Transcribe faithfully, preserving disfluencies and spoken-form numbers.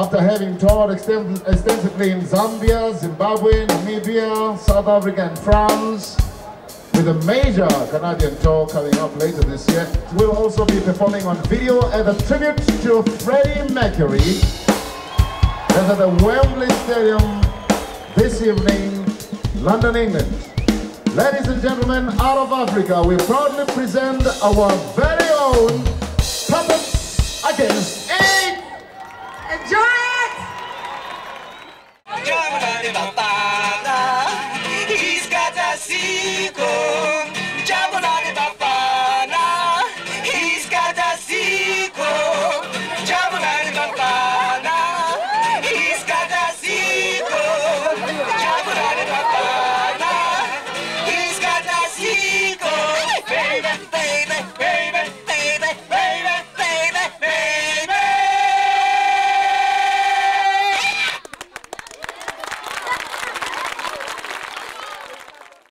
After having toured extens extensively in Zambia, Zimbabwe, Namibia, South Africa and France, with a major Canadian tour coming up later this year, we'll also be performing on video as a tribute to Freddie Mercury. That's at the Wembley Stadium this evening, London, England. Ladies and gentlemen, out of Africa, we proudly present our very own Puppets Against AIDS. Enjoy it!